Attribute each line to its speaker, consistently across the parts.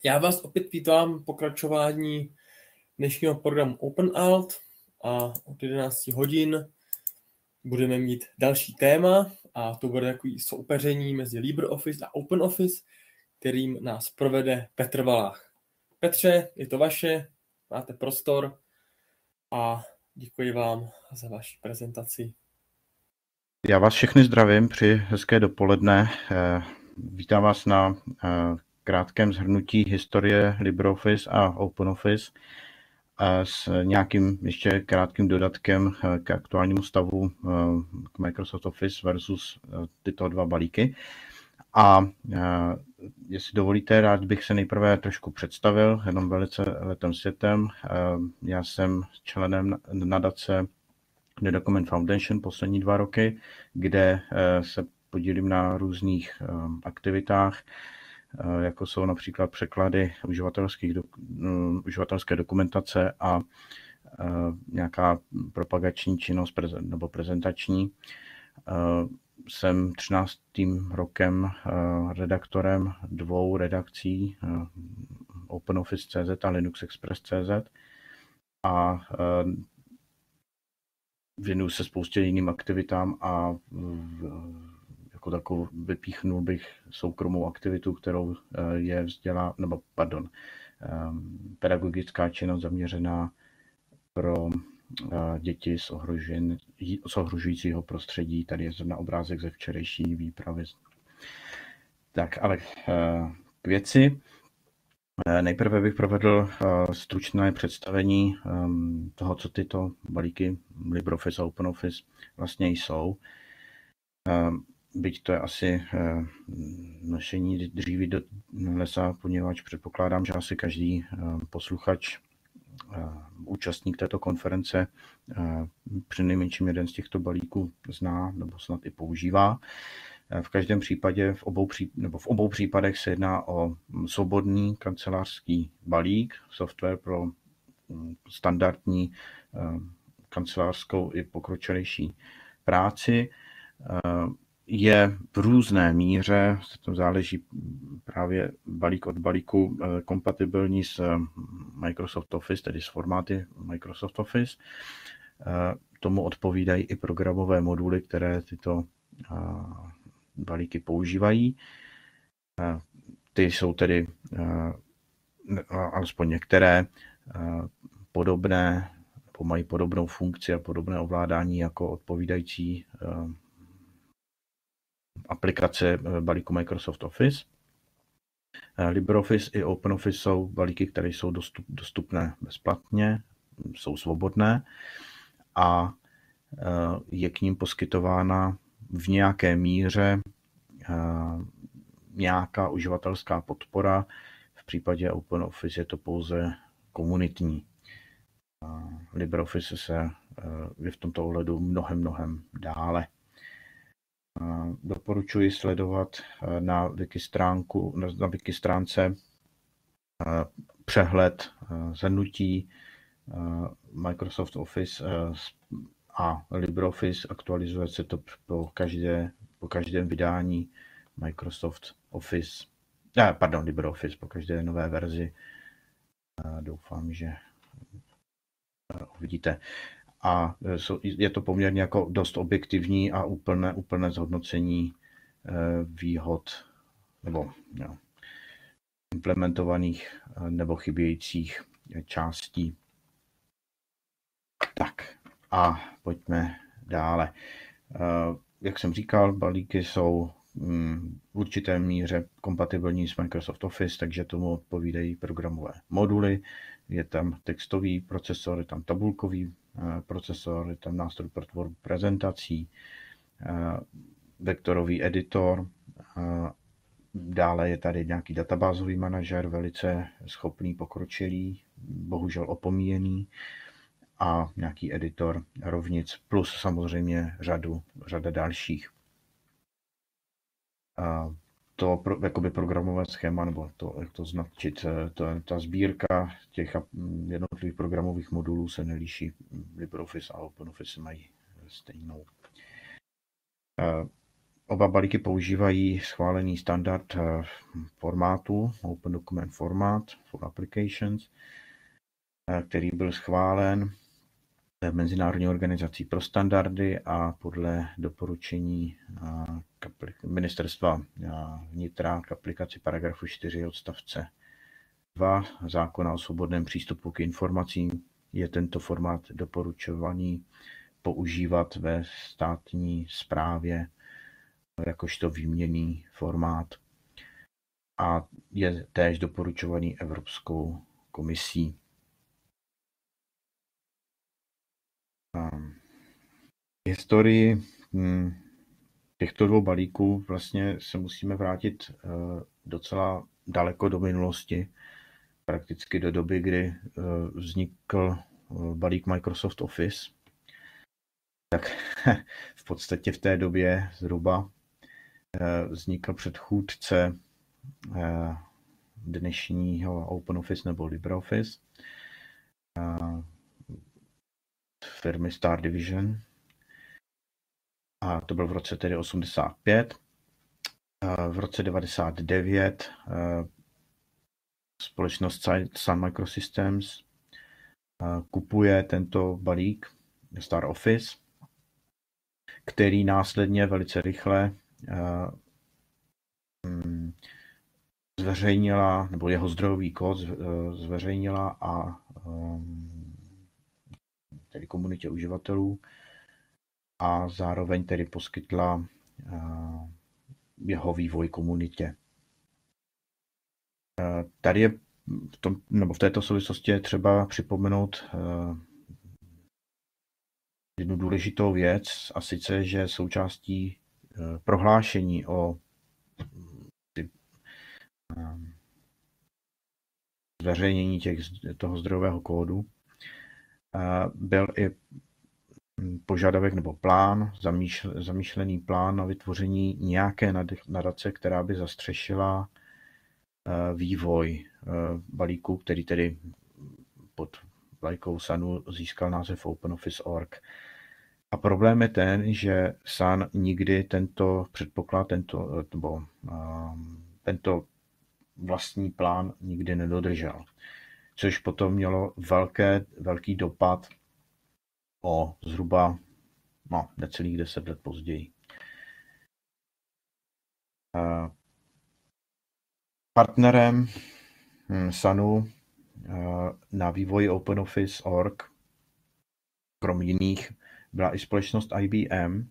Speaker 1: Já vás opět vítám pokračování dnešního programu OpenAlt a od 11 hodin budeme mít další téma a to bude takový soupeření mezi LibreOffice a OpenOffice, kterým nás provede Petr Valách. Petře, je to vaše, máte prostor a děkuji vám za vaši prezentaci.
Speaker 2: Já vás všechny zdravím, přeji hezké dopoledne. Vítám vás na krátkém shrnutí historie LibreOffice a OpenOffice s nějakým ještě krátkým dodatkem k aktuálnímu stavu k Microsoft Office versus tyto dva balíky. A jestli dovolíte, rád bych se nejprve trošku představil, jenom velice letem světem. Já jsem členem nadace The Document Foundation poslední 2 roky, kde se podílím na různých aktivitách, jako jsou například překlady uživatelské dokumentace a nějaká propagační činnost nebo prezentační. Jsem 13. rokem redaktorem 2 redakcí OpenOffice.cz a LinuxExpress.cz a věnuju se spoustě jiným aktivitám a jako takovou vypíchnul bych soukromou aktivitu, kterou je pedagogická činnost zaměřená pro děti z ohrožujícího prostředí. Tady je zrovna obrázek ze včerejší výpravy. Tak, ale k věci. Nejprve bych provedl stručné představení toho, co tyto balíky LibreOffice a OpenOffice vlastně jsou. Byť to je asi nošení dříví do lesa, poněvadž předpokládám, že asi každý posluchač, účastník této konference přinejmenším jeden z těchto balíků zná nebo snad i používá. V každém případě, v obou případech se jedná o svobodný kancelářský balík, software pro standardní kancelářskou i pokročilejší práci. Je v různé míře, to záleží právě balík od balíku, kompatibilní s Microsoft Office, tedy s formáty Microsoft Office. Tomu odpovídají i programové moduly, které tyto balíky používají. Ty jsou tedy, alespoň některé, podobné, mají podobnou funkci a podobné ovládání jako odpovídající aplikace balíku Microsoft Office. LibreOffice i OpenOffice jsou balíky, které jsou dostupné bezplatně, jsou svobodné a je k ním poskytována v nějaké míře nějaká uživatelská podpora. V případě OpenOffice je to pouze komunitní. LibreOffice je v tomto ohledu mnohem dále. Doporučuji sledovat na wiki stránce přehled shrnutí Microsoft Office a LibreOffice. Aktualizuje se to po každém vydání Microsoft Office, LibreOffice, po každé nové verzi. Doufám, že uvidíte. A je to poměrně jako dost objektivní a úplné zhodnocení výhod nebo implementovaných nebo chybějících částí. Tak a pojďme dále. Jak jsem říkal, balíky jsou v určité míře kompatibilní s Microsoft Office, takže tomu odpovídají programové moduly. Je tam textový procesor, je tam tabulkový procesor, je tam nástroj pro tvorbu prezentací, vektorový editor, dále je tady nějaký databázový manažer, velice schopný, pokročilý, bohužel opomíjený, a nějaký editor rovnic, plus samozřejmě řada dalších. To jakoby programové schéma, nebo to, jak to značit, ta sbírka těch jednotlivých programových modulů se neliší. LibreOffice a OpenOffice mají stejnou. Oba balíky používají schválený standard formátu, Open Document Format for Applications, který byl schválen Mezinárodní organizací pro standardy a podle doporučení Ministerstva vnitra k aplikaci paragrafu 4 odstavce 2 zákona o svobodném přístupu k informacím je tento formát doporučovaný používat ve státní správě jakožto výměnný formát a je též doporučovaný Evropskou komisí. Historii těchto dvou balíků vlastně se musíme vrátit docela daleko do minulosti, prakticky do doby, kdy vznikl balík Microsoft Office. Tak v podstatě v té době zhruba vznikl předchůdce dnešního OpenOffice nebo LibreOffice firmy Star Division. A to byl v roce tedy 85. V roce 99 společnost Sun Microsystems kupuje tento balík Star Office, který následně velice rychle zveřejnila, nebo jeho zdrojový kód zveřejnila a tedy komunitě uživatelů a zároveň tedy poskytla jeho vývoj komunitě. Tady je v této souvislosti je třeba připomenout jednu důležitou věc, a sice, že součástí prohlášení o zveřejnění toho zdrojového kódu byl i požadavek nebo plán, zamýšlený plán na vytvoření nějaké nadace, která by zastřešila vývoj balíku, který tedy pod vlajkou Sunu získal název OpenOffice.org. A problém je ten, že Sun nikdy tento předpoklad, tento vlastní plán nikdy nedodržel. Což potom mělo velký dopad o zhruba necelých 10 let později. Partnerem Sunu na vývoji OpenOffice.org krom jiných byla i společnost IBM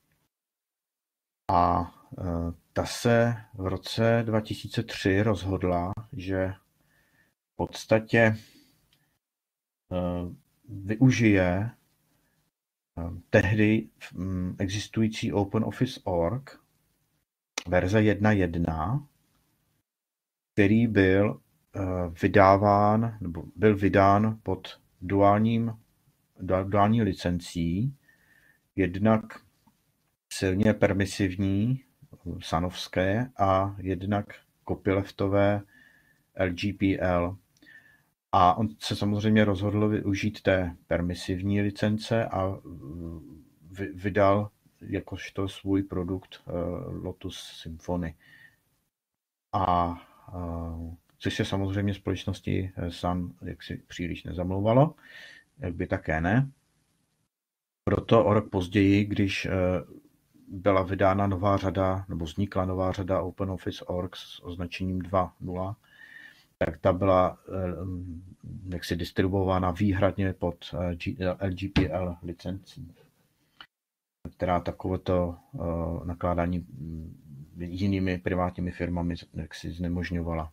Speaker 2: a ta se v roce 2003 rozhodla, že v podstatě využije tehdy existující OpenOffice.org verze 1.1, který byl vydán pod duální licencí, jednak silně permisivní sanovské a jednak copyleftové LGPL. A on se samozřejmě rozhodl využít té permisivní licence a vydal jakožto svůj produkt Lotus Symfony. Což se samozřejmě společnosti Sun jaksi příliš nezamlouvalo, jak by také ne. Proto o rok později, když byla vydána nová řada, nebo vznikla nová řada OpenOffice.org s označením 2.0, tak ta byla jaksi distribuována výhradně pod LGPL licencí, která takovéto nakládání jinými privátními firmami jaksi znemožňovala.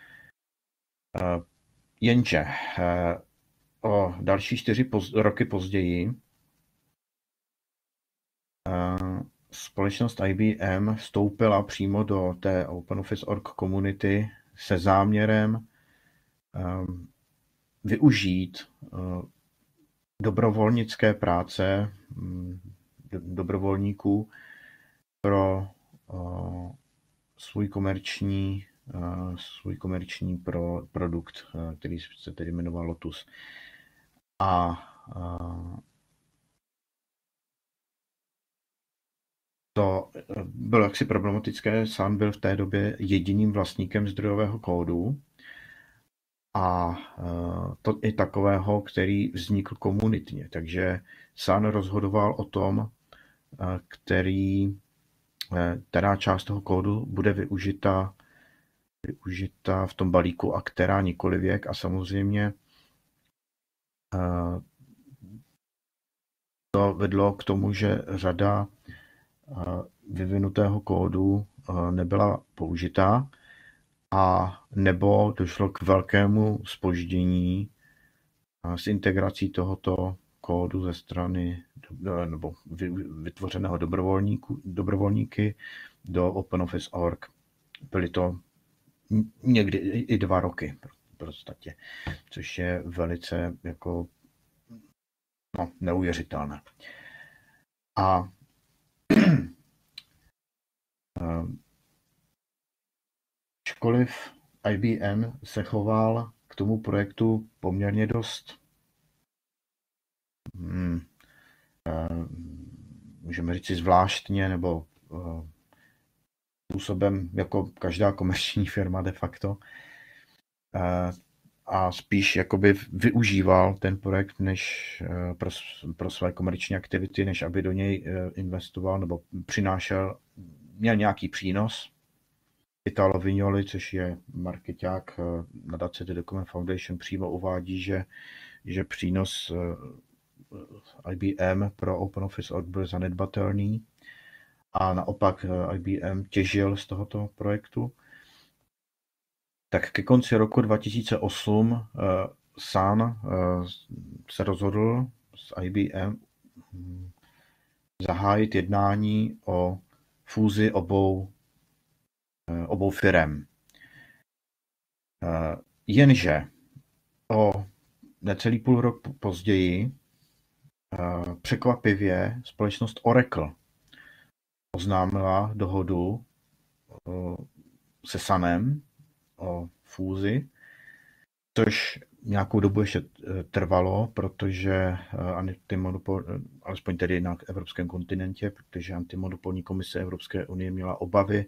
Speaker 2: Jenže o další 4 roky později společnost IBM vstoupila přímo do té OpenOffice.org komunity se záměrem využít dobrovolnické práce dobrovolníků pro svůj komerční produkt, který se tedy jmenoval Lotus. A to bylo jaksi problematické. Sun byl v té době jediným vlastníkem zdrojového kódu a to i takového, který vznikl komunitně. Takže Sun rozhodoval o tom, která část toho kódu bude využita v tom balíku a která nikolivěk. A samozřejmě to vedlo k tomu, že řada vyvinutého kódu nebyla použitá a nebo došlo k velkému zpoždění s integrací tohoto kódu ze strany nebo vytvořeného dobrovolníky do OpenOffice.org. Byly to někdy i 2 roky v podstatě, což je velice jako neuvěřitelné. A ačkoliv IBM se choval k tomu projektu poměrně dost můžeme říct si zvláštně, nebo způsobem jako každá komerční firma de facto, a spíš jakoby využíval ten projekt než pro své komerční aktivity, než aby do něj investoval nebo měl nějaký přínos. Italo Vignoli, což je markeťák nadace The Document Foundation, přímo uvádí, že přínos IBM pro OpenOffice.org byl zanedbatelný a naopak IBM těžil z tohoto projektu. Tak ke konci roku 2008 Sun se rozhodl s IBM zahájit jednání o fúzi obou firem. Jenže o necelý půl rok později překvapivě společnost Oracle oznámila dohodu se Sunem o fúzi, což nějakou dobu ještě trvalo, protože alespoň tedy na evropském kontinentě, protože antimonopolní komise Evropské unie měla obavy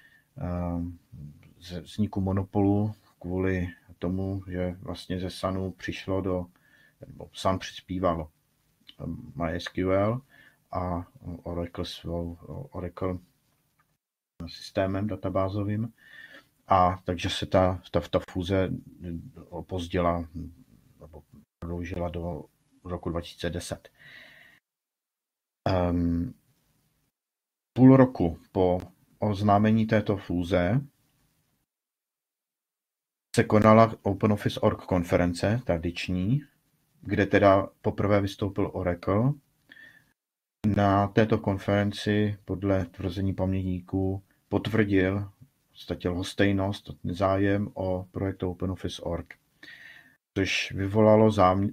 Speaker 2: ze vzniku monopolu kvůli tomu, že vlastně ze Sunu Sun přispíval MySQL a Oracle systémem databázovým. A takže se ta fúze opozdila nebo prodloužila do roku 2010. Půl roku po oznámení této fúze se konala OpenOffice.org konference tradiční, kde teda poprvé vystoupil Oracle. Na této konferenci podle tvrzení pamětníků potvrdil v podstatě lhostejnost, zájem o projekt OpenOffice.org, což vyvolalo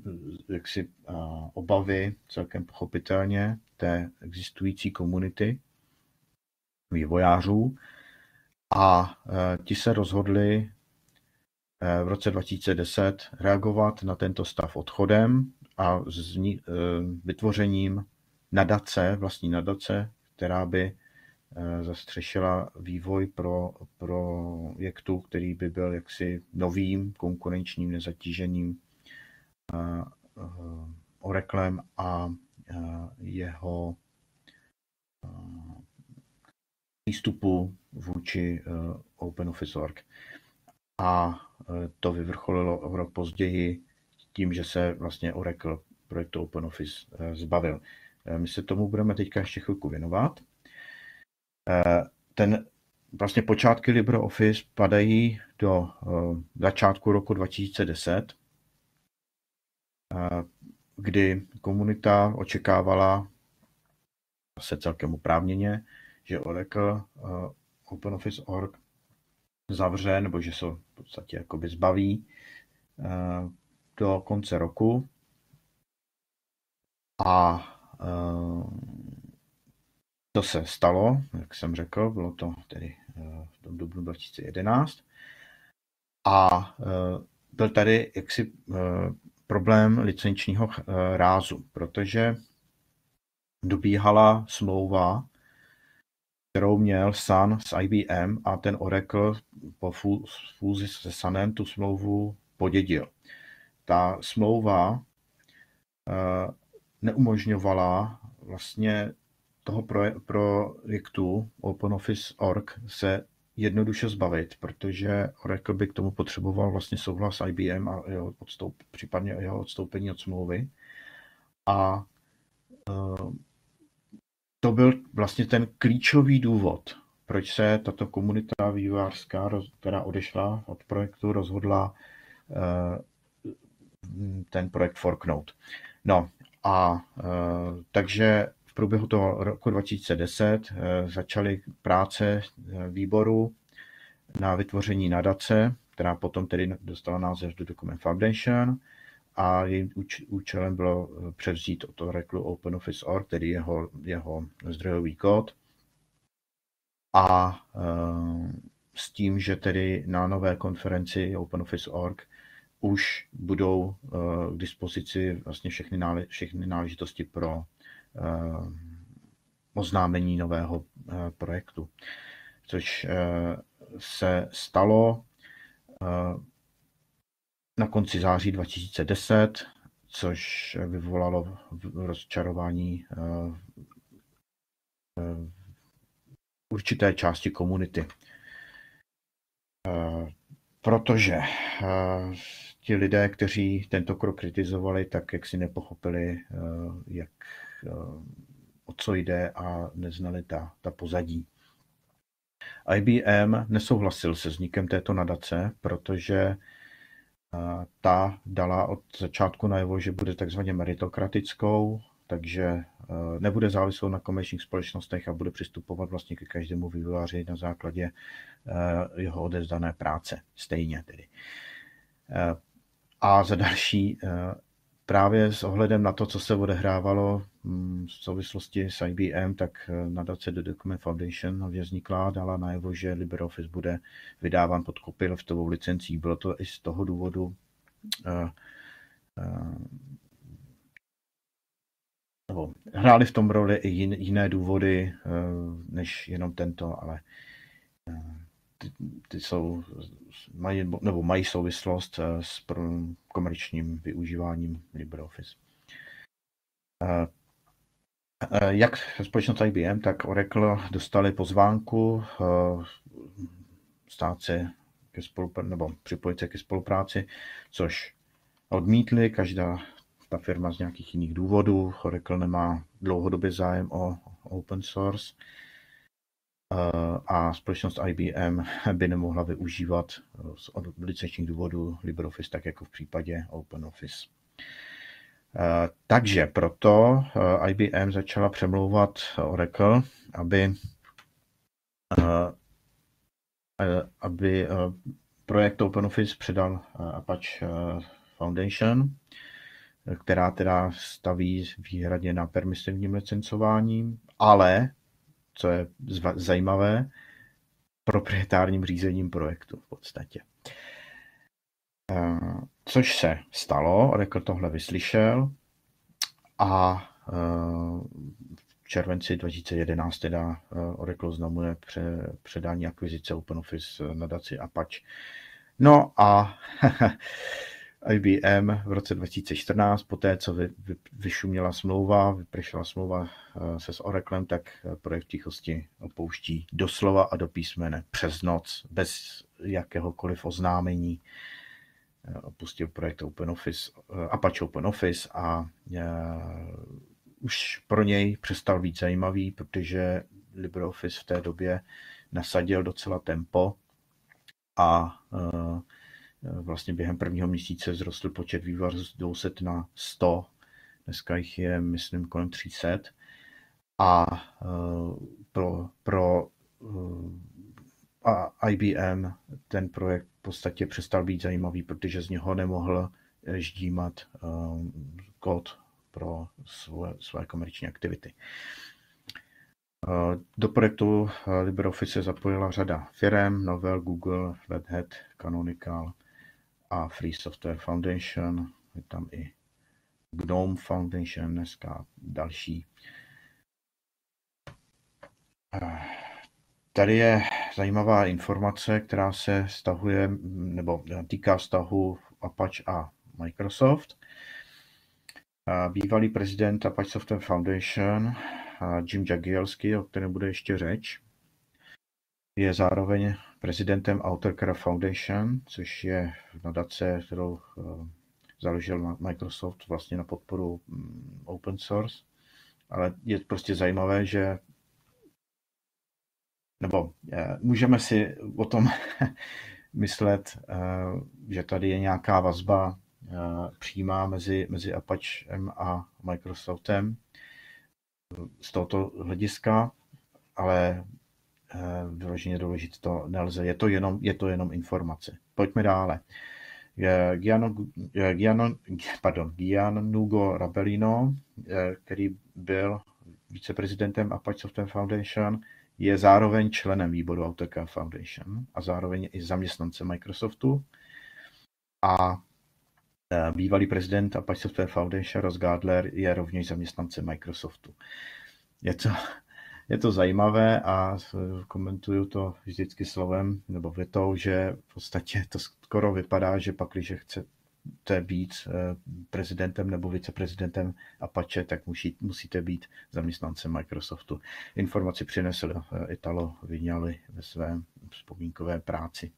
Speaker 2: obavy celkem pochopitelně té existující komunity vývojářů a ti se rozhodli v roce 2010 reagovat na tento stav odchodem a vytvořením vlastní nadace, která by zastřešila vývoj pro projektu, který by byl jaksi novým konkurenčním nezatíženým Oraclem a jeho přístupu vůči OpenOffice.org. A to vyvrcholilo o rok později tím, že se vlastně Oracle projektu OpenOffice zbavil. My se tomu budeme teďka ještě chvilku věnovat. Vlastně počátky LibreOffice padají do začátku roku 2010, kdy komunita očekávala se celkem oprávněně, že Oracle OpenOffice.org zavře, nebo že se v podstatě jakoby zbaví do konce roku. A to se stalo, jak jsem řekl, bylo to tedy v tom dubnu 2011. A byl tady jaksi problém licenčního rázu, protože dobíhala smlouva kterou měl Sun s IBM, a ten Oracle po fúzi se Sunem tu smlouvu podědil. Ta smlouva neumožňovala vlastně toho projektu OpenOffice.org se jednoduše zbavit, protože Oracle by k tomu potřeboval vlastně souhlas IBM a případně jeho odstoupení od smlouvy. A to byl vlastně ten klíčový důvod, proč se tato komunita vývojářská, která odešla od projektu, rozhodla ten projekt forknout. No a takže v průběhu toho roku 2010 začaly práce výboru na vytvoření nadace, která potom tedy dostala název The Document Foundation, a jejím účelem bylo převzít od Oracle OpenOffice.org, tedy jeho zdrojový kód, a s tím, že tedy na nové konferenci OpenOffice.org už budou k dispozici vlastně všechny náležitosti pro oznámení nového projektu, což se stalo na konci září 2010, což vyvolalo rozčarování určité části komunity. Protože ti lidé, kteří tento krok kritizovali, tak jak si nepochopili, o co jde, a neznali ta pozadí. IBM nesouhlasil se vznikem této nadace, protože ta dala od začátku najevo, že bude takzvaně meritokratickou, takže nebude závislou na komerčních společnostech a bude přistupovat vlastně ke každému vývojáři na základě jeho odevzdané práce, stejně tedy. A za další, právě s ohledem na to, co se odehrávalo v souvislosti s IBM, tak nadace The Document Foundation nově vznikla, dala najevo, že LibreOffice bude vydáván pod copyloftovou licencí. Bylo to i z toho důvodu, hrály v tom roli i jiné důvody, než jenom tento, ale ty mají souvislost s komerčním využíváním LibreOffice. Jak společnost IBM, tak Oracle dostali pozvánku stát se nebo připojit se ke spolupráci, což odmítli. Každá ta firma z nějakých jiných důvodů. Oracle nemá dlouhodobě zájem o open source a společnost IBM by nemohla využívat z licenčních důvodů LibreOffice, tak jako v případě OpenOffice. Takže proto IBM začala přemlouvat Oracle, aby projekt OpenOffice předal Apache Foundation, která teda staví výhradně na permisivním licencování, ale, co je zajímavé, proprietárním řízením projektu v podstatě. Což se stalo, Oracle tohle vyslyšel a v červenci 2011 teda Oracle oznamuje předání akvizice OpenOffice nadaci Apache. No a IBM v roce 2014, poté co vyšuměla smlouva, vypršela smlouva se s Oraclem, tak projekt tichosti opouští doslova a do písmene přes noc, bez jakéhokoliv oznámení. Opustil projekt OpenOffice, Apache OpenOffice a už pro něj přestal být zajímavý, protože LibreOffice v té době nasadil docela tempo a vlastně během prvního měsíce vzrostl počet vývojářů z 200 na 100. Dneska jich je, myslím, kolem 300. A pro IBM ten projekt v podstatě přestal být zajímavý, protože z něho nemohl ždímat kód pro své komerční aktivity. Do projektu LibreOffice se zapojila řada firem, Novell, Google, Red Hat, Canonical a Free Software Foundation. Je tam i GNOME Foundation, dneska další. Tady je zajímavá informace, která se vztahuje nebo týká vztahu Apache a Microsoft. Bývalý prezident Apache Software Foundation Jim Jagielski, o kterém bude ještě řeč, je zároveň prezidentem Author Foundation, což je nadace, kterou založil Microsoft vlastně na podporu open source. Ale je prostě zajímavé, že nebo můžeme si o tom myslet, že tady je nějaká vazba přímá mezi Apachem a Microsoftem z tohoto hlediska, ale vyloženě doložit to nelze. Je to jenom informace. Pojďme dále. Gianluca Rabellino, který byl viceprezidentem Apache Software Foundation, je zároveň členem výboru AutoCAD Foundation a zároveň i zaměstnancem Microsoftu. A bývalý prezident Apache Software Foundation Ross Gardler je rovněž zaměstnancem Microsoftu. Je to zajímavé a komentuju to vždycky slovem nebo větou, že v podstatě to skoro vypadá, že pak, když chcete být prezidentem nebo viceprezidentem Apache, tak musíte být zaměstnancem Microsoftu. Informaci přinesl Italo Vignali ve své vzpomínkové práci.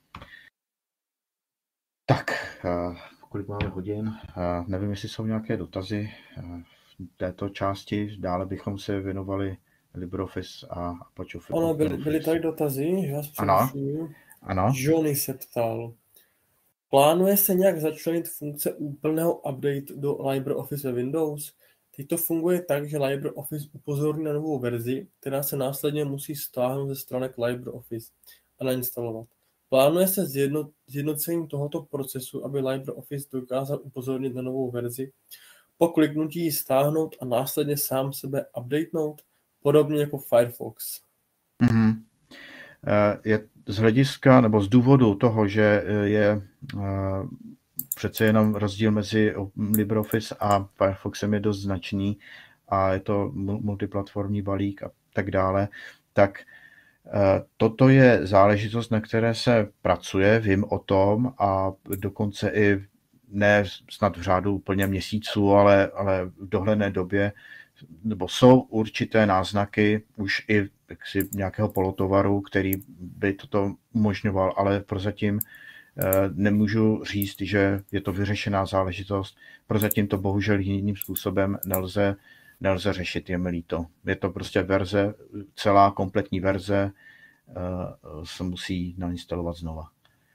Speaker 2: Tak, kolik máme hodin? Nevím, jestli jsou nějaké dotazy v této části. Dále bychom se věnovali LibreOffice a Apache Office.
Speaker 1: Ano, byly tady dotazy, že vás přerušuju.
Speaker 2: Ano.
Speaker 1: Johnny se ptal. Plánuje se nějak začlenit funkce úplného update do LibreOffice ve Windows? Teď to funguje tak, že LibreOffice upozorní na novou verzi, která se následně musí stáhnout ze stránek LibreOffice a nainstalovat. Plánuje se zjednocením tohoto procesu, aby LibreOffice dokázal upozornit na novou verzi, po kliknutí ji stáhnout a následně sám sebe updatenout, podobně jako Firefox.
Speaker 2: Mm-hmm. Je z hlediska nebo z důvodu toho, že je přece jenom rozdíl mezi LibreOffice a Firefoxem je dost značný a je to multiplatformní balík a tak dále, tak toto je záležitost, na které se pracuje, vím o tom a dokonce i ne snad v řádu úplně měsíců, ale v dohledné době, nebo jsou určité náznaky už i nějakého polotovaru, který by toto umožňoval, ale prozatím nemůžu říct, že je to vyřešená záležitost. Prozatím to bohužel jiným způsobem nelze řešit, je mi líto. Je to prostě verze, celá kompletní verze se musí nainstalovat znova.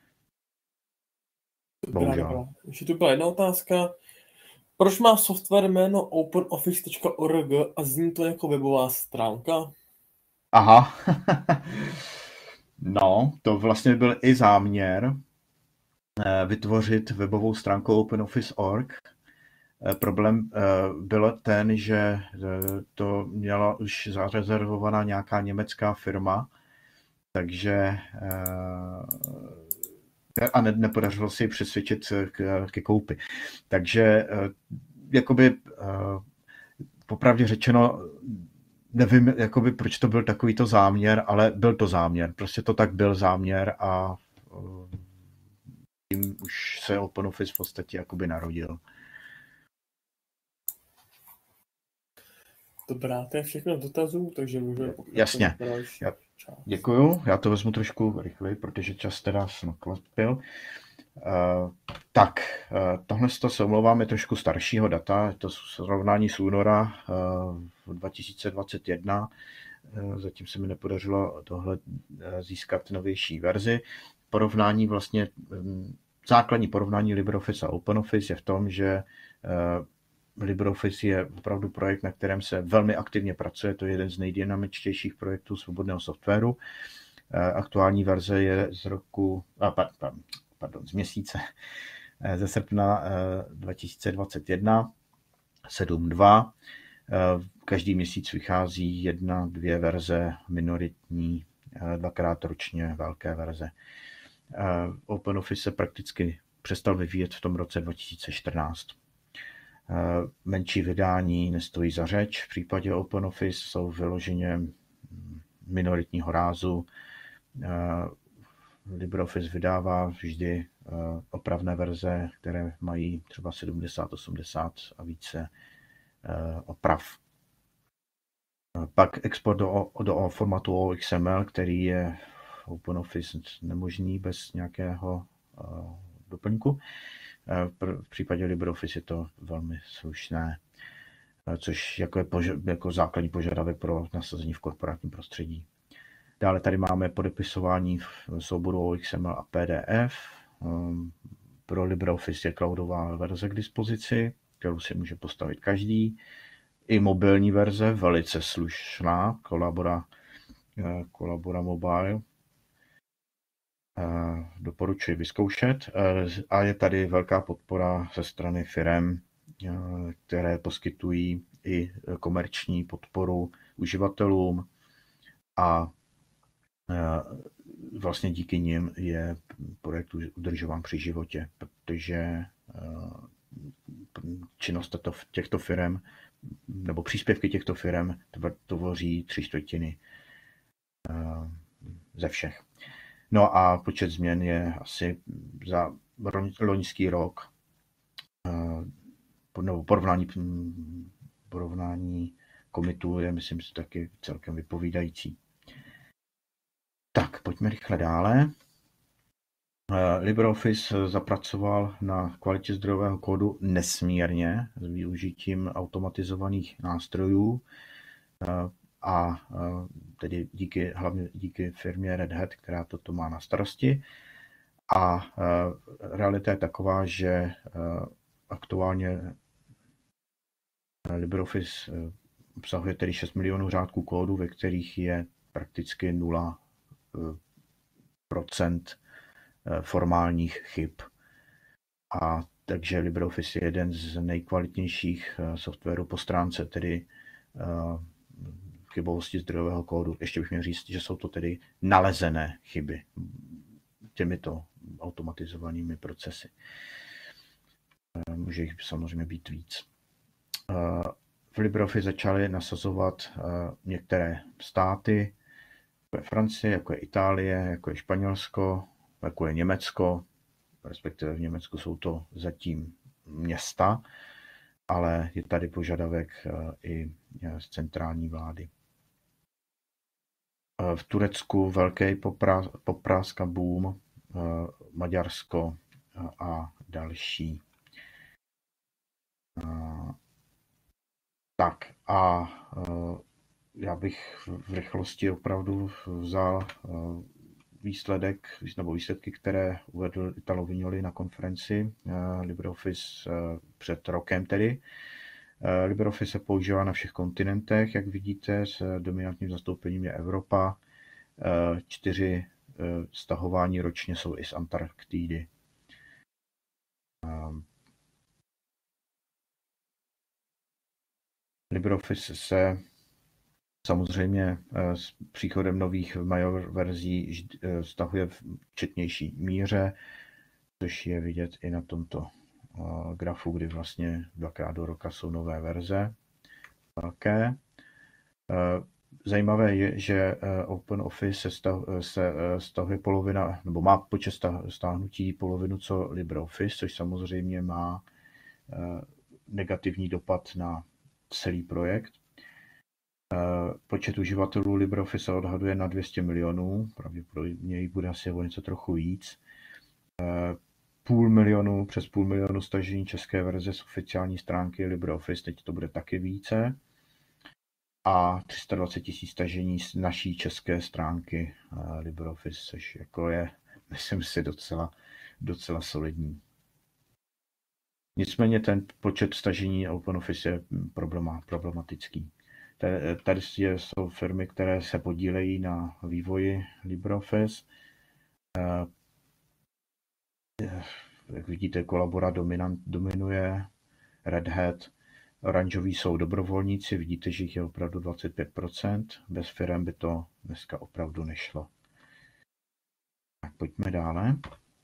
Speaker 1: Bohužel. Ještě tu byla jedna otázka. Proč má software jméno openoffice.org a zní to jako webová stránka?
Speaker 2: Aha. No, to vlastně byl i záměr vytvořit webovou stránku OpenOffice.org. Problém byl ten, že to měla už zarezervovaná nějaká německá firma, takže a nepodařilo se ji přesvědčit ke koupi. Takže jakoby popravdě řečeno nevím, jakoby, proč to byl takovýto záměr, ale byl to záměr. Prostě to tak byl záměr a tím už se OpenOffice v podstatě jakoby narodil.
Speaker 1: Dobrá, to je všechno dotazů, takže můžeme pokračovat.
Speaker 2: Jasně. Děkuju, já to vezmu trošku rychleji, protože čas teda naklepil. Tohle se omlouvám, je trošku staršího data, je to srovnání z února 2021. Zatím se mi nepodařilo tohle získat novější verzi. Porovnání vlastně, základní porovnání LibreOffice a OpenOffice je v tom, že LibreOffice je opravdu projekt, na kterém se velmi aktivně pracuje, to je jeden z nejdynamičtějších projektů svobodného softwaru. Aktuální verze je z měsíce, ze srpna 2021, 7.2. Každý měsíc vychází 1-2 verze, minoritní, 2krát ročně velké verze. OpenOffice se prakticky přestal vyvíjet v tom roce 2014. Menší vydání nestojí za řeč. V případě OpenOffice jsou vyloženě minoritního rázu. LibreOffice vydává vždy opravné verze, které mají třeba 70, 80 a více oprav. Pak export do formatu OXML, který je v OpenOffice nemožný bez nějakého doplňku. V případě LibreOffice je to velmi slušné, což jako základní požadavek pro nasazení v korporátním prostředí. Dále tady máme podepisování v souboru OXML a PDF. Pro LibreOffice je cloudová verze k dispozici, kterou si může postavit každý. I mobilní verze, velice slušná, Collabora Mobile. Doporučuji vyzkoušet. A je tady velká podpora ze strany firem, které poskytují i komerční podporu uživatelům a vlastně díky nim je projekt udržován při životě, protože činnost těchto firem nebo příspěvky těchto firem tvoří 3/4 ze všech. No a počet změn je asi za loňský rok nebo porovnání komitů je, myslím si, taky celkem vypovídající. Tak, pojďme rychle dále. LibreOffice zapracoval na kvalitě zdrojového kódu nesmírně s využitím automatizovaných nástrojů a tedy hlavně díky firmě Red Hat, která toto má na starosti. A realita je taková, že aktuálně LibreOffice obsahuje tedy 6 milionů řádků kódu, ve kterých je prakticky 0% formálních chyb. A takže LibreOffice je jeden z nejkvalitnějších softwarů po stránce, tedy chybovosti zdrojového kódu. Ještě bych měl říct, že jsou to tedy nalezené chyby těmito automatizovanými procesy. Může jich samozřejmě být víc. V LibreOffice začaly nasazovat některé státy, jako je Francie, jako je Itálie, jako je Španělsko, jako je Německo, respektive v Německu jsou to zatím města, ale je tady požadavek i z centrální vlády. V Turecku velký popráska boom, Maďarsko a další. Tak a já bych v rychlosti opravdu vzal výsledky, které uvedl Italo Vignoli na konferenci LibreOffice před rokem tedy. LibreOffice se používá na všech kontinentech, jak vidíte, s dominantním zastoupením je Evropa. 4 stahování ročně jsou i z Antarktidy. LibreOffice se samozřejmě s příchodem nových major verzí stahuje v četnější míře, což je vidět i na tomto grafu, kdy vlastně 2krát do roka jsou nové verze. Velké. Zajímavé je, že OpenOffice se stahuje polovina, nebo má počet stáhnutí polovinu co LibreOffice, což samozřejmě má negativní dopad na celý projekt. Počet uživatelů LibreOffice se odhaduje na 200 milionů, pravděpodobně jich bude asi o něco trochu víc. Přes půl milionu stažení české verze z oficiální stránky LibreOffice, teď to bude taky více. A 320 000 stažení z naší české stránky LibreOffice, což jako je, myslím si, docela solidní. Nicméně ten počet stažení OpenOffice je problematický. Tady jsou firmy, které se podílejí na vývoji LibreOffice. Jak vidíte, Collabora dominuje, Red Hat, oranžoví jsou dobrovolníci, vidíte, že jich je opravdu 25%. Bez firem by to dneska opravdu nešlo. Tak pojďme dále.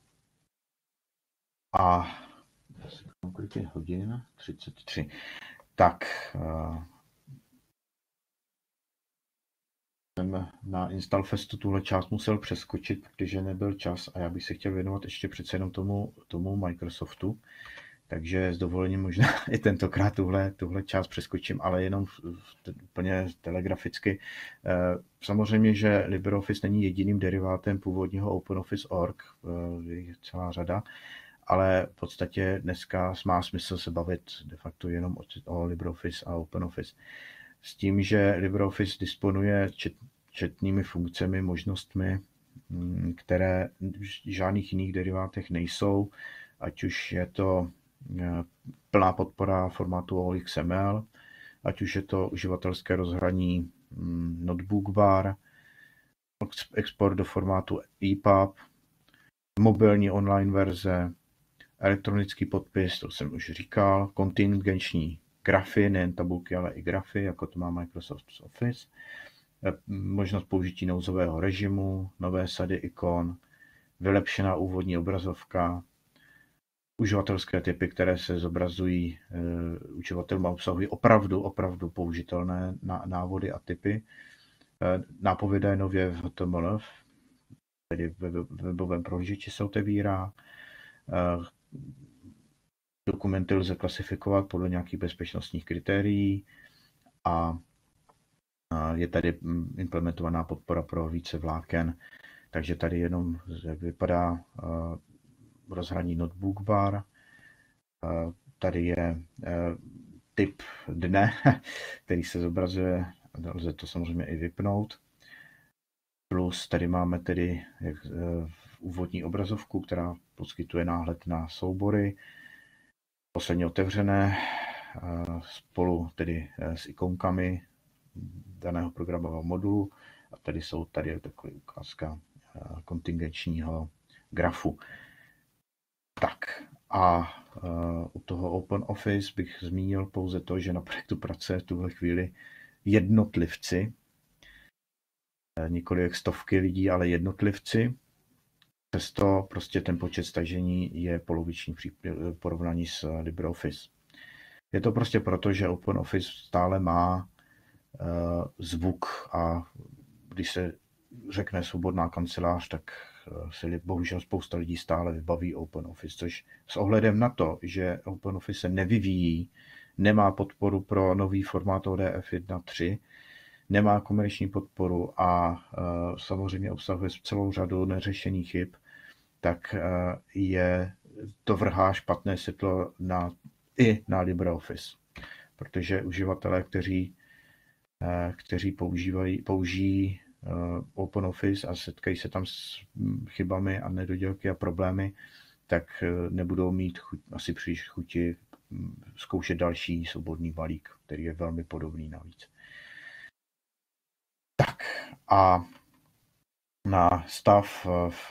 Speaker 2: A kolik je hodin? 33. Tak jsem na Installfestu tuhle část musel přeskočit, protože nebyl čas a já bych se chtěl věnovat ještě přece jenom tomu Microsoftu. Takže s dovolením možná i tentokrát tuhle část přeskočím, ale jenom úplně telegraficky. Samozřejmě, že LibreOffice není jediným derivátem původního OpenOffice.org, je celá řada, ale v podstatě dneska má smysl se bavit de facto jenom o LibreOffice a OpenOffice. S tím, že LibreOffice disponuje četnými funkcemi, možnostmi, které v žádných jiných derivátech nejsou, ať už je to plná podpora formátu OXML, ať už je to uživatelské rozhraní notebook bar, export do formátu EPUB, mobilní online verze, elektronický podpis, to jsem už říkal, kontingenční grafy, nejen tabulky, ale i grafy, jako to má Microsoft Office, možnost použití nouzového režimu, nové sady ikon, vylepšená úvodní obrazovka, uživatelské typy, které se zobrazují uživatelům a obsahují opravdu použitelné návody a typy. Nápověda je nově v HTML, tedy ve webovém prohlížeči se otevírá. Dokumenty lze klasifikovat podle nějakých bezpečnostních kritérií a je tady implementovaná podpora pro více vláken. Takže tady jenom, jak vypadá rozhraní notebook bar. Tady je typ dne, který se zobrazuje, lze to samozřejmě i vypnout. Plus tady máme tedy úvodní obrazovku, která poskytuje náhled na soubory. Posledně otevřené spolu tedy s ikonkami daného programového modulu. A tady je takový ukázka kontingenčního grafu. Tak a u toho OpenOffice bych zmínil pouze to, že na projektu pracuje v tuhle chvíli jednotlivci, nikoli jak stovky lidí, ale jednotlivci. Přesto prostě ten počet stažení je poloviční v porovnání s LibreOffice. Je to prostě proto, že OpenOffice stále má zvuk a když se řekne svobodná kancelář, tak si bohužel spousta lidí stále vybaví OpenOffice, což s ohledem na to, že OpenOffice se nevyvíjí, nemá podporu pro nový formát ODF 1.3, nemá komerční podporu a samozřejmě obsahuje celou řadu neřešených chyb, tak to vrhá špatné světlo i na LibreOffice. Protože uživatelé, kteří použijí OpenOffice a setkají se tam s chybami a nedodělky a problémy, tak nebudou mít asi příliš chuti zkoušet další svobodný balík, který je velmi podobný navíc. Tak a na stav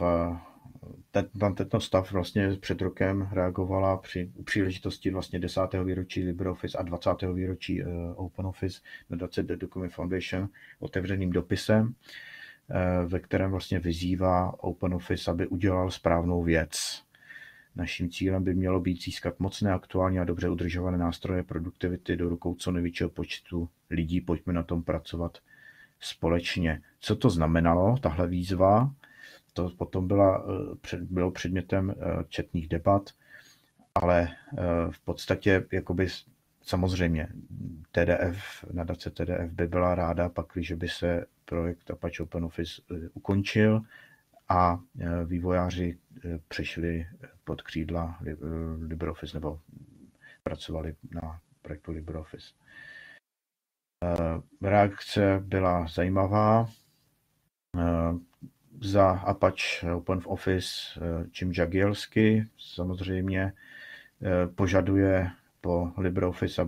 Speaker 2: tento stav vlastně před rokem reagovala při příležitosti vlastně 10. výročí LibreOffice a 20. výročí OpenOffice nadace The Document Foundation otevřeným dopisem, ve kterém vlastně vyzývá OpenOffice, aby udělal správnou věc. Naším cílem by mělo být získat mocné, aktuální a dobře udržované nástroje produktivity do rukou co největšího počtu lidí. Pojďme na tom pracovat společně. Co to znamenalo, tahle výzva? To potom bylo předmětem četných debat, ale v podstatě jakoby samozřejmě nadace TDF by byla ráda, pakliže by se projekt Apache OpenOffice ukončil a vývojáři přešli pod křídla LibreOffice nebo pracovali na projektu LibreOffice. Reakce byla zajímavá. Za Apache OpenOffice Jim Jagielski samozřejmě požaduje po LibreOffice,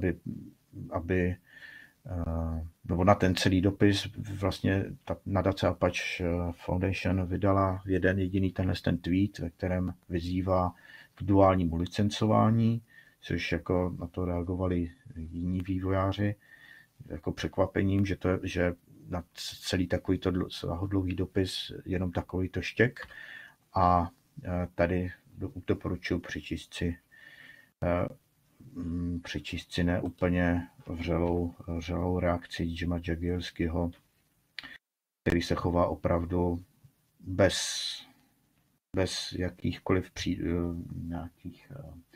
Speaker 2: nebo na ten celý dopis vlastně ta nadace Apache Foundation vydala jeden jediný ten tweet, ve kterém vyzývá k duálnímu licencování, což jako na to reagovali jiní vývojáři jako překvapením, že na celý takovýto dlouhý dopis jenom takovýto štěk a tady doporučuji přečíst si ne úplně vřelou reakci Jima Jagielskiho, který se chová opravdu bez jakýchkoliv nějakých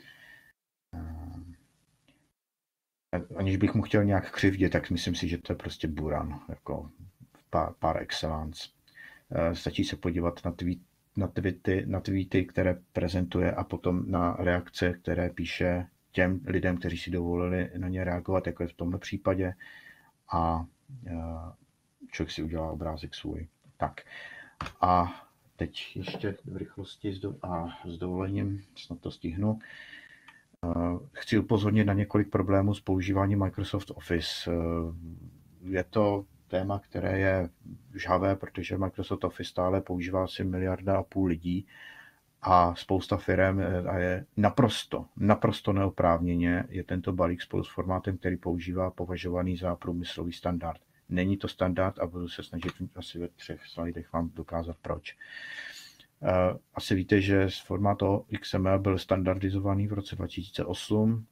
Speaker 2: aniž bych mu chtěl nějak křivdit, tak myslím si, že to je prostě buran, jako par excellence. Stačí se podívat na tweety, které prezentuje a potom na reakce, které píše těm lidem, kteří si dovolili na ně reagovat, jako je v tomto případě, a člověk si udělá obrázek svůj. Tak a teď ještě v rychlosti a s dovolením, snad to stihnu, chci upozornit na několik problémů s používáním Microsoft Office. Je to téma, které je žhavé, protože Microsoft Office stále používá asi 1,5 miliardy lidí a spousta firem a je naprosto neoprávněně je tento balík spolu s formátem, který používá, považovaný za průmyslový standard. Není to standard a budu se snažit asi ve 3 slajdech vám dokázat proč. Asi víte, že formát XML byl standardizovaný v roce 2008,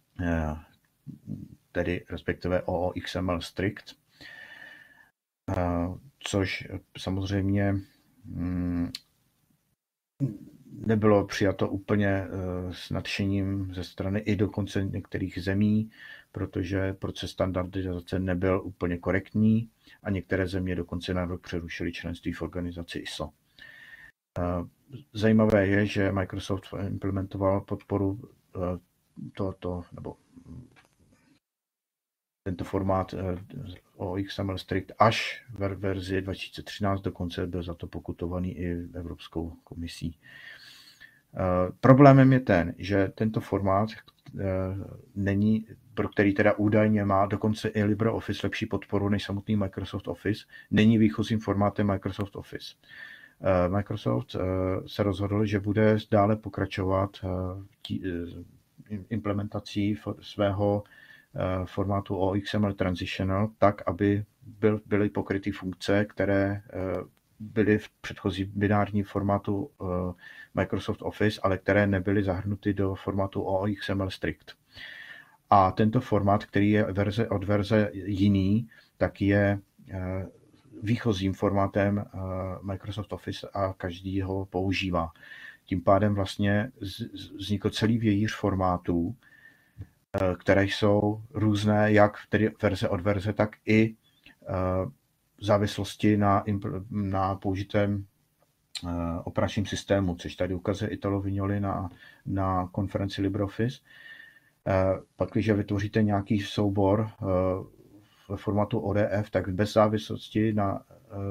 Speaker 2: tedy respektive XML Strict, což samozřejmě nebylo přijato úplně s nadšením ze strany i dokonce některých zemí, protože proces standardizace nebyl úplně korektní a některé země dokonce na rok přerušily členství v organizaci ISO. Zajímavé je, že Microsoft implementoval podporu nebo tento formát XML Strict až v verzi 2013, dokonce byl za to pokutovaný i Evropskou komisí. Problémem je ten, že tento formát není, pro který teda údajně má dokonce i LibreOffice lepší podporu než samotný Microsoft Office, není výchozím formátem Microsoft Office. Microsoft se rozhodl, že bude dále pokračovat implementací svého formátu XML Transitional tak, aby byly pokryty funkce, které byly v předchozí binárním formátu Microsoft Office, ale které nebyly zahrnuty do formátu XML Strict. A tento formát, který je od verze jiný, tak je výchozím formátem Microsoft Office a každý ho používá. Tím pádem vlastně vznikl celý vějíř formátů, které jsou různé, jak tedy verze od verze, tak i v závislosti na použitém operačním systému, což tady ukazuje Italo Vignoli na konferenci LibreOffice. Pak, když vytvoříte nějaký soubor ve formátu ODF, tak bez závislosti na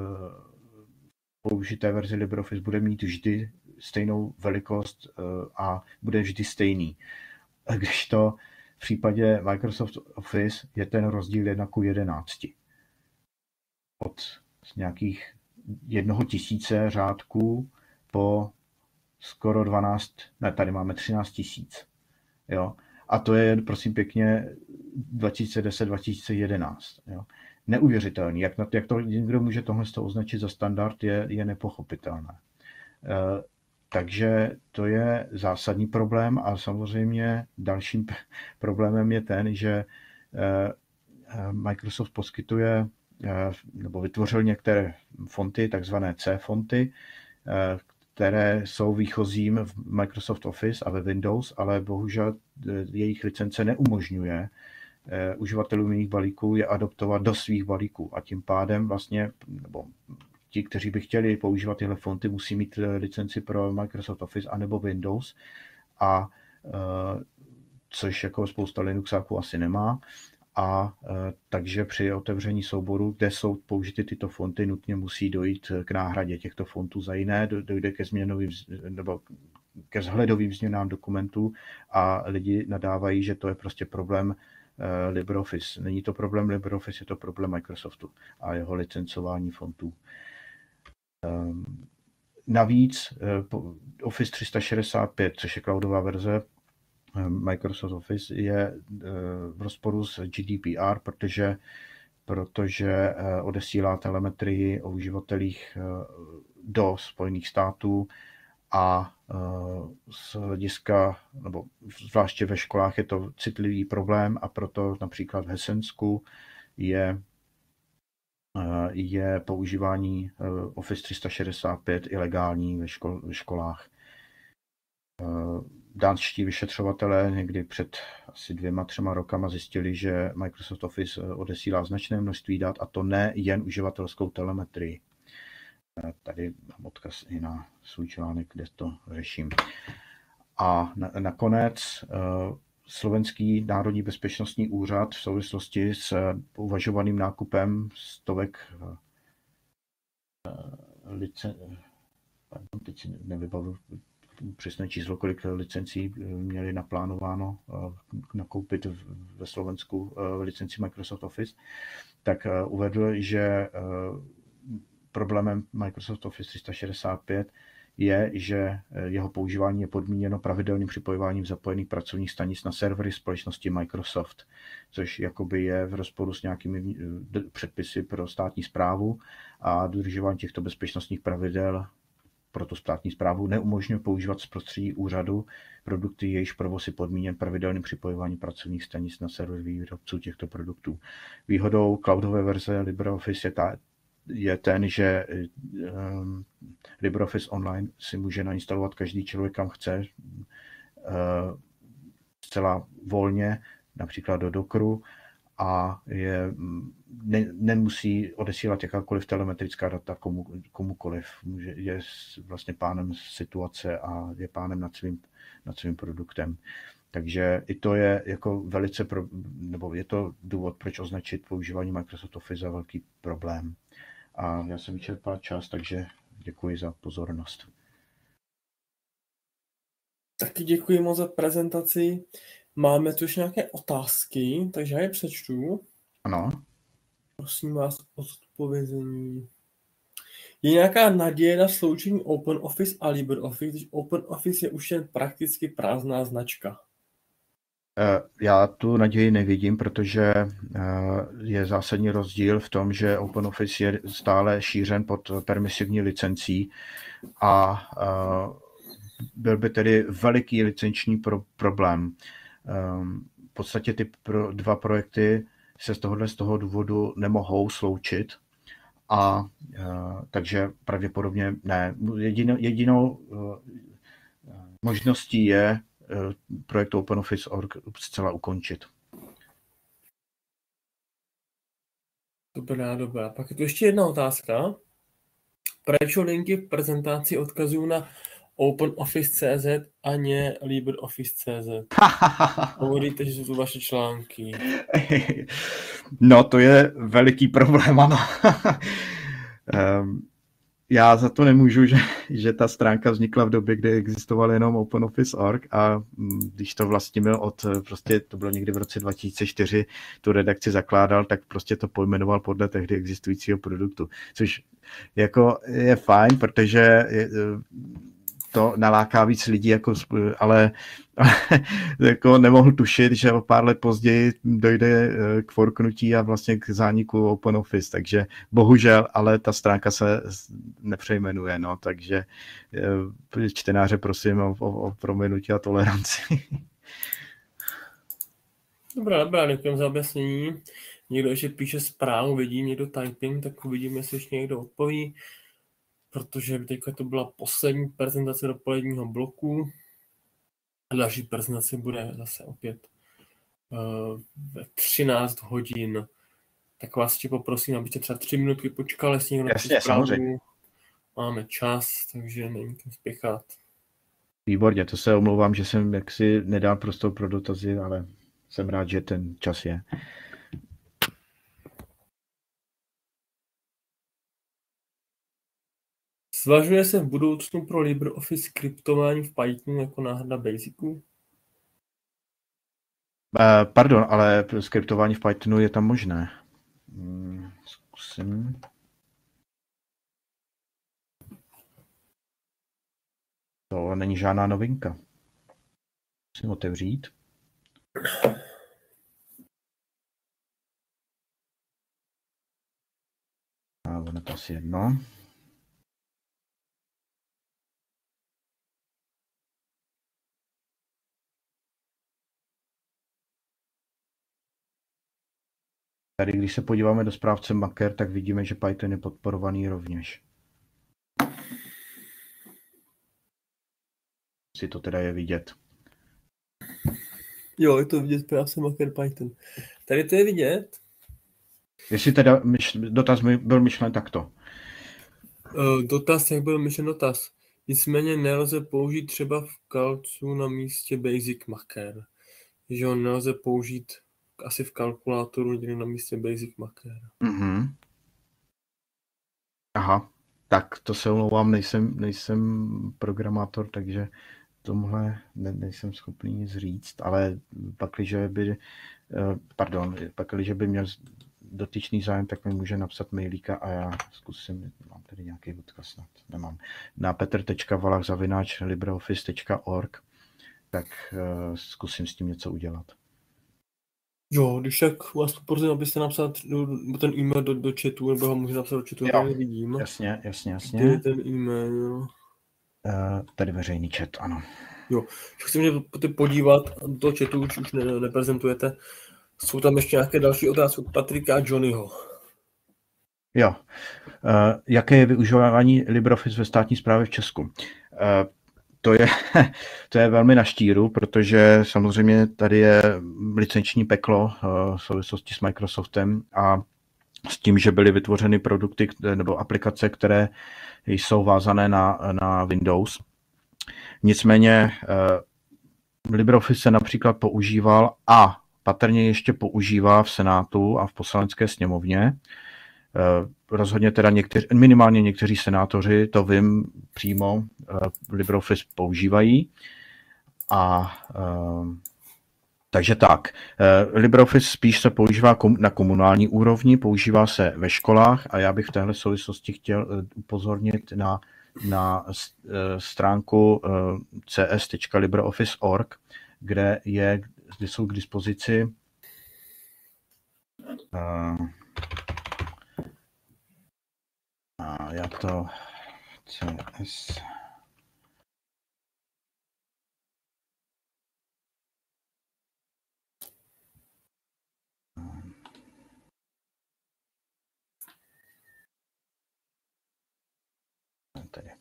Speaker 2: použité verzi LibreOffice bude mít vždy stejnou velikost a bude vždy stejný. Když to v případě Microsoft Office je ten rozdíl 1:11. Od nějakých 1000 řádků po skoro 13 000. Jo? A to je, prosím pěkně, 2010-2011. Jo? Neuvěřitelný. Jak to někdo může tohle označit za standard, je nepochopitelné. Takže to je zásadní problém a samozřejmě dalším problémem je ten, že Microsoft poskytuje nebo vytvořil některé fonty, takzvané C fonty, které jsou výchozím v Microsoft Office a ve Windows, ale bohužel jejich licence neumožňuje uživatelům jiných balíků je adoptovat do svých balíků a tím pádem vlastně, nebo ti, kteří by chtěli používat tyhle fonty, musí mít licenci pro Microsoft Office anebo Windows, a což jako spousta Linuxáků asi nemá. A takže při otevření souboru, kde jsou použity tyto fonty, nutně musí dojít k náhradě těchto fontů za jiné, dojde ke změnovým nebo ke vzhledovým změnám dokumentů a lidi nadávají, že to je prostě problém LibreOffice. Není to problém LibreOffice, je to problém Microsoftu a jeho licencování fontů. Navíc Office 365, což je cloudová verze Microsoft Office, je v rozporu s GDPR, protože odesílá telemetrii o uživatelích do Spojených států a z hlediska, nebo zvláště ve školách je to citlivý problém a proto například v Hessensku je je používání Office 365 ilegální ve školách. Dánští vyšetřovatelé někdy před asi 2-3 rokama zjistili, že Microsoft Office odesílá značné množství dat, a to ne jen uživatelskou telemetrii. Tady mám odkaz i na svůj článek, kde to řeším. A nakonec Slovenský národní bezpečnostní úřad v souvislosti s uvažovaným nákupem stovek teď si nevybavu přesné číslo, kolik licencí měli naplánováno nakoupit ve Slovensku licenci Microsoft Office, tak uvedl, že problémem Microsoft Office 365 je, že jeho používání je podmíněno pravidelným připojováním zapojených pracovních stanic na servery společnosti Microsoft, což jakoby je v rozporu s nějakými předpisy pro státní správu, a dodržování těchto bezpečnostních pravidel pro tu státní správu neumožňuje používat z prostředí úřadu produkty, jejichž provoz je podmíněn pravidelným připojováním pracovních stanic na servery výrobců těchto produktů. Výhodou cloudové verze LibreOffice je ten, že LibreOffice Online si může nainstalovat každý člověk, kam chce, zcela volně, například do Dockeru, a nemusí odesílat jakákoliv telemetrická data komukoliv. Je vlastně pánem situace a je pánem nad svým produktem. Takže i to je jako nebo je to důvod, proč označit používání Microsoft Office za velký problém. A já jsem vyčerpal čas, takže děkuji za pozornost.
Speaker 1: Taky děkuji moc za prezentaci. Máme tu už nějaké otázky, takže já je přečtu.
Speaker 2: Ano.
Speaker 1: Prosím vás o odpovězení. Je nějaká naděje na sloučení OpenOffice a LibreOffice, když OpenOffice je už jen prakticky prázdná značka?
Speaker 2: Já tu naději nevidím, protože je zásadní rozdíl v tom, že OpenOffice je stále šířen pod permisivní licencí a byl by tedy veliký licenční problém. V podstatě ty dva projekty se z toho důvodu nemohou sloučit, a takže pravděpodobně ne. Jedinou možností je projekt OpenOffice.org zcela ukončit.
Speaker 1: Dobrá. Pak je tu ještě jedna otázka. Proč linky v prezentaci odkazují na OpenOffice.cz a ne LibreOffice.cz? Hovoríte, že jsou tu vaše články.
Speaker 2: No, to je veliký problém, ano. Já za to nemůžu, že ta stránka vznikla v době, kdy existoval jenom OpenOffice.org, a když to Vlastimil to bylo někdy v roce 2004, tu redakci zakládal, tak prostě to pojmenoval podle tehdy existujícího produktu, což jako je fajn, protože to naláká víc lidí, ale jako nemohl tušit, že o pár let později dojde k forknutí a vlastně k zániku OpenOffice, takže bohužel, ale ta stránka se nepřejmenuje, no, takže čtenáře prosím o prominutí a toleranci.
Speaker 1: Dobrá, děkujeme za objasnění. Někdo ještě píše zprávu, vidím někdo typing, tak uvidíme, jestli ještě někdo odpoví, protože teďka to byla poslední prezentace dopoledního bloku. A další prezentace bude zase opět ve 13 hodin. Tak vás ještě poprosím, abyste třeba 3 minutky počkali, jestli někdo
Speaker 2: Jasně, samozřejmě.
Speaker 1: Máme čas, takže není kam spěchat.
Speaker 2: Výborně, to se omlouvám, že jsem jaksi nedal prostor pro dotazy, ale jsem rád, že ten čas je.
Speaker 1: Zvažuje se v budoucnu pro LibreOffice skriptování v Pythonu jako náhrada Basicu?
Speaker 2: Pardon, ale skriptování v Pythonu je tam možné. Zkusím. To není žádná novinka. Musím otevřít. A ono to asi jedno. Tady, když se podíváme do správce Maker, tak vidíme, že Python je podporovaný rovněž. Si to teda je vidět.
Speaker 1: Jo, je to vidět správce Maker Python. Tady to je vidět.
Speaker 2: Jestli teda dotaz byl myšlen takto.
Speaker 1: Dotaz, jak byl myšlen dotaz. Nicméně nelze použít třeba v kalcu na místě Basic Maker. Že ho nelze použít asi v kalkulátoru někde na místě Basic Maker.
Speaker 2: Mm-hmm. Aha, tak to se omlouvám, nejsem programátor, takže tomhle nejsem schopný nic říct, ale pakliže by měl dotyčný zájem, tak mi může napsat mailíka a já zkusím, mám tady nějaký odkaz, snad nemám, na petr.valach@libreoffice.org, tak zkusím s tím něco udělat.
Speaker 1: Jo, když tak vás poprosím, abyste napsal ten e-mail do chatu, nebo ho můžu napsat do chatu, já vidím.
Speaker 2: Jasně.
Speaker 1: Kde je ten e-mail?
Speaker 2: Tady veřejný chat, ano.
Speaker 1: Jo, chci mě podívat do chatu, už neprezentujete. Jsou tam ještě nějaké další otázky od Patrika a Johnnyho.
Speaker 2: Jo. Jaké je využívání LibreOffice ve státní správě v Česku? To je velmi na štíru, protože samozřejmě tady je licenční peklo v souvislosti s Microsoftem a s tím, že byly vytvořeny produkty nebo aplikace, které jsou vázané na Windows. Nicméně LibreOffice se například používal a patrně ještě používá v Senátu a v Poslanecké sněmovně. Rozhodně teda minimálně někteří senátoři, to vím přímo, LibreOffice používají. A takže tak. LibreOffice spíš se používá na komunální úrovni, používá se ve školách a já bych v téhle souvislosti chtěl upozornit na stránku cs.libreoffice.org, kde jsou k dispozici jak to CS tady.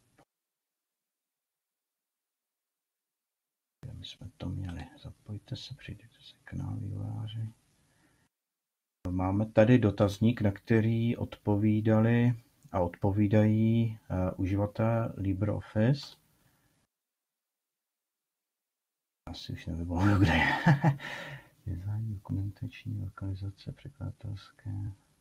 Speaker 2: My jsme to měli. Zapojte se, přijděte se k nám, vývojáři. Máme tady dotazník, na který odpovídali a odpovídají uživatelé LibreOffice. Asi už nevybavuju, kde je. Design, dokumentační, lokalizace, překladatelské.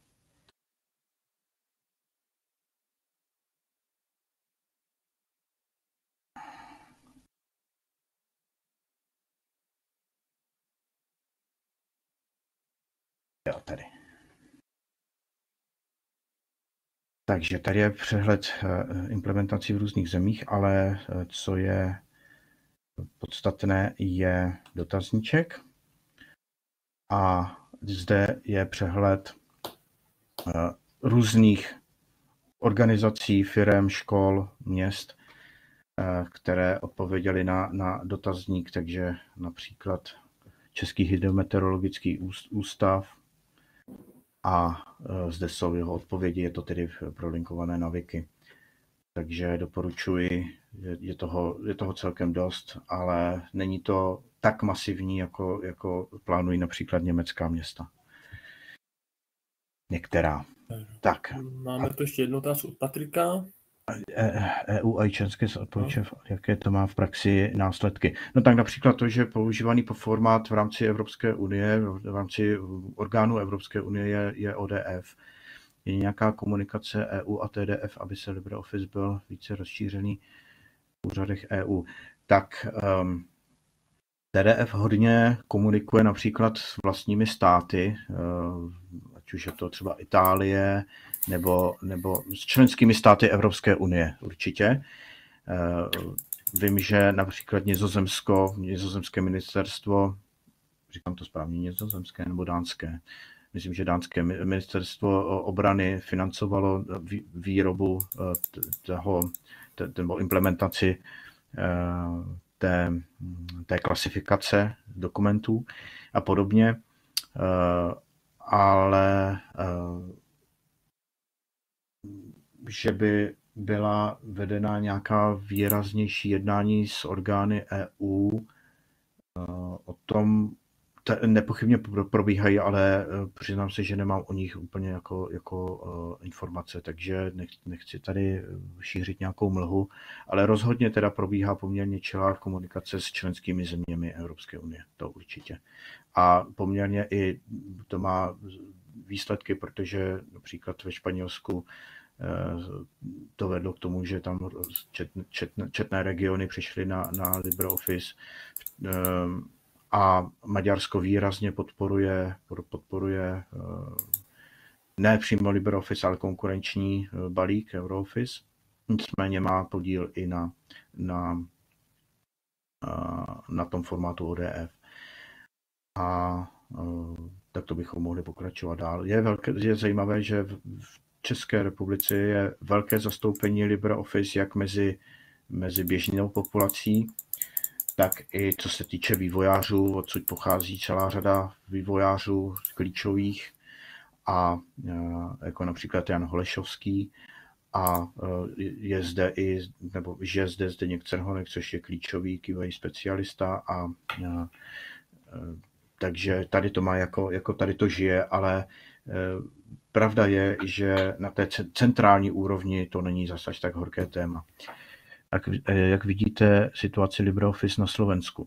Speaker 2: Jo, tady. Takže tady je přehled implementací v různých zemích, ale co je podstatné, je dotazníček. A zde je přehled různých organizací, firem, škol, měst, které odpověděly na dotazník, takže například Český hydrometeorologický ústav a zde jsou jeho odpovědi, je to tedy prolinkované na Wiki. Takže doporučuji, je toho celkem dost, ale není to tak masivní, jako plánují například německá města. Některá. Tak.
Speaker 1: Máme tu ještě jednu otázku od Patrika.
Speaker 2: EU a členské odpovědi, jaké to má v praxi následky. No tak například to, že používaný formát v rámci Evropské unie, v rámci orgánů Evropské unie je ODF. Je nějaká komunikace EU a TDF, aby se LibreOffice byl více rozšířený v úřadech EU. Tak TDF hodně komunikuje například s vlastními státy, ať už je to třeba Itálie, nebo s členskými státy Evropské unie určitě. Vím, že například nizozemské ministerstvo, říkám to správně, nizozemské nebo dánské, myslím, že dánské ministerstvo obrany financovalo výrobu nebo implementaci té klasifikace dokumentů a podobně. ale že by byla vedena nějaká výraznější jednání s orgány EU, o tom nepochybně probíhají, ale přiznám se, že nemám o nich úplně jako informace, takže nechci tady šířit nějakou mlhu, ale rozhodně teda probíhá poměrně čilá komunikace s členskými zeměmi Evropské unie, to určitě. A poměrně i to má výsledky, protože například ve Španělsku to vedlo k tomu, že tam četné regiony přišly na LibreOffice a Maďarsko výrazně podporuje ne přímo LibreOffice, ale konkurenční balík EuroOffice. Nicméně má podíl i na tom formátu ODF. A tak to bychom mohli pokračovat dál. Je zajímavé, že v České republice je velké zastoupení LibreOffice jak mezi běžnou populací, tak i co se týče vývojářů, odsud pochází celá řada vývojářů klíčových, a jako například Jan Holešovský, a je zde je zde Zdeněk Cerhonek, což je klíčový QA specialista, a takže tady to má jako tady to žije, ale pravda je, že na té centrální úrovni to není zase až tak horké téma. Jak vidíte situaci LibreOffice na Slovensku?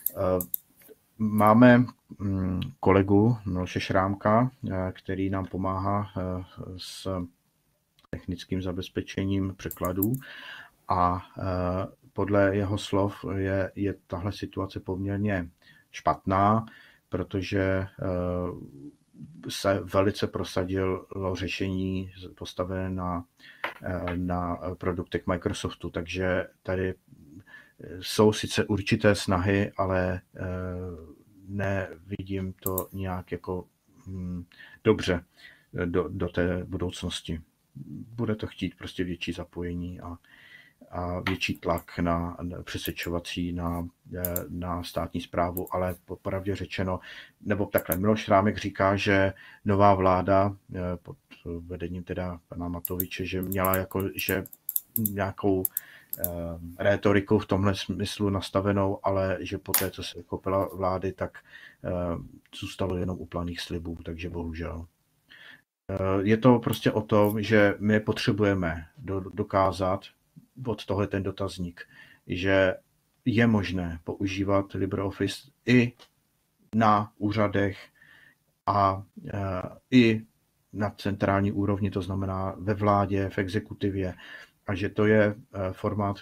Speaker 2: Máme kolegu Miloše Šrámka, který nám pomáhá s technickým zabezpečením překladů, a podle jeho slov je tahle situace poměrně špatná, protože se velice prosadilo řešení postavené na produktech Microsoftu, takže tady jsou sice určité snahy, ale nevidím to nějak jako dobře do té budoucnosti. Bude to chtít prostě větší zapojení a větší tlak na přesvědčovací na státní správu, ale popravdě řečeno, nebo takhle, Miloš Šrámek říká, že nová vláda pod vedením teda pana Matoviče, že měla že nějakou rétoriku v tomhle smyslu nastavenou, ale že poté, co se chopila vlády, tak zůstalo jenom u planých slibů, takže bohužel. Je to prostě o tom, že my potřebujeme dokázat od tohle ten dotazník, že je možné používat LibreOffice i na úřadech a i na centrální úrovni, to znamená ve vládě, v exekutivě, a že to je formát,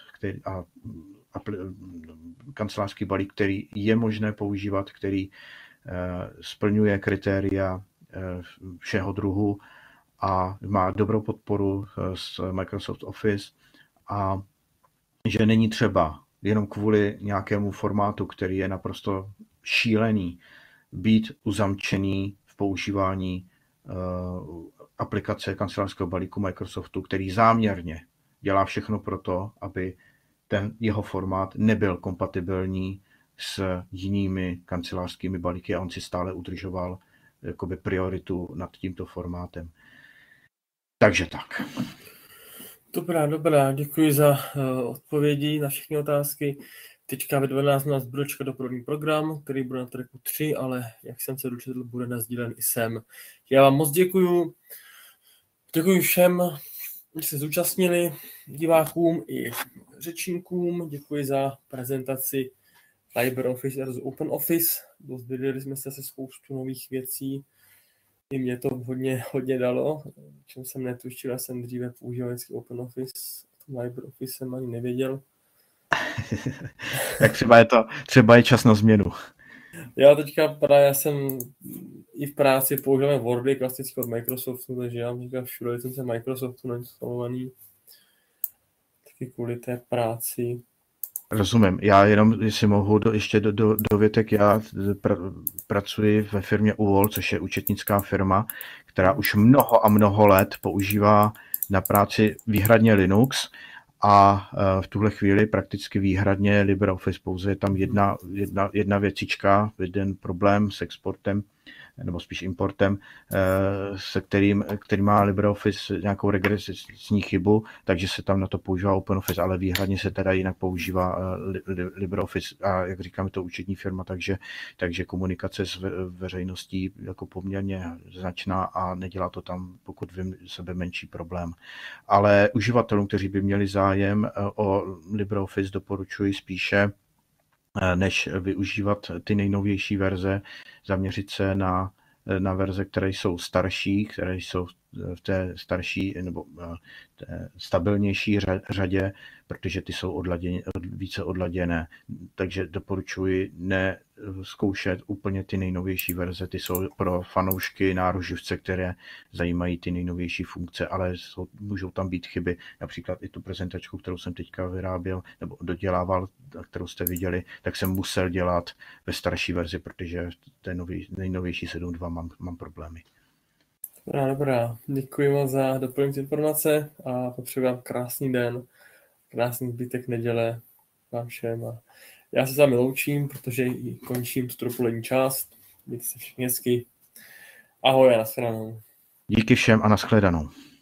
Speaker 2: kancelářský balík, který je možné používat, který splňuje kritéria všeho druhu a má dobrou podporu z Microsoft Office, a že není třeba jenom kvůli nějakému formátu, který je naprosto šílený, být uzamčený v používání aplikace kancelářského balíku Microsoftu, který záměrně dělá všechno pro to, aby ten jeho formát nebyl kompatibilní s jinými kancelářskými balíky, a on si stále udržoval jakoby prioritu nad tímto formátem. Takže tak.
Speaker 1: Dobrá, děkuji za odpovědi na všechny otázky. Teďka ve 12 nás bude čekat doprovodný program, který bude na tracku 3, ale jak jsem se dočetl, bude nasdílen i sem. Já vám moc děkuju. Děkuji všem, že se zúčastnili, divákům i řečníkům. Děkuji za prezentaci LibreOffice versus OpenOffice. Dozvěděli jsme se spoustu nových věcí. I mě to hodně dalo, čem jsem netušil, já jsem dříve používal vždycky OpenOffice, LibreOffice jsem ani nevěděl.
Speaker 2: Tak třeba je čas na změnu.
Speaker 1: Já teďka já jsem i v práci používal Wordy klasicky od Microsoftu, takže já mám všude licence Microsoftu nainstalovaný. Taky kvůli té práci.
Speaker 2: Rozumím. Já jenom, jestli mohu ještě do větek, já pracuji ve firmě UOL, což je účetnická firma, která už mnoho let používá na práci výhradně Linux, a v tuhle chvíli prakticky výhradně LibreOffice. Pouze je tam jedna věcička, jeden problém s exportem nebo spíš importem, který má LibreOffice nějakou regresní chybu, takže se tam na to používá OpenOffice, ale výhradně se teda jinak používá LibreOffice a jak říkáme, to účetní firma, takže komunikace s veřejností jako poměrně značná a nedělá to tam, pokud vím, sebe menší problém. Ale uživatelům, kteří by měli zájem o LibreOffice, doporučuji spíše, než využívat ty nejnovější verze, zaměřit se na verze, které jsou starší, které jsou v té starší nebo té stabilnější řadě, protože ty jsou více odladěné. Takže doporučuji nezkoušet úplně ty nejnovější verze, ty jsou pro fanoušky nároživce, které zajímají ty nejnovější funkce, ale můžou tam být chyby. Například i tu prezentačku, kterou jsem teďka vyráběl nebo dodělával, kterou jste viděli, tak jsem musel dělat ve starší verzi, protože v té nejnovější 7.2 mám problémy.
Speaker 1: Dobrá. Děkuji moc za doplňující informace a popřeji vám krásný den, krásný zbytek neděle vám všem. A já se s vámi loučím, protože i končím tu dopolední část. Mějte se všichni hezky. Ahoj a nashledanou.
Speaker 2: Díky všem a nashledanou.